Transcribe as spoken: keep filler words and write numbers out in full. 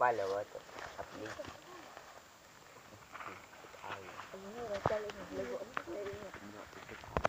follow to. Update. Ay. Ano, rasa ini lagu apa?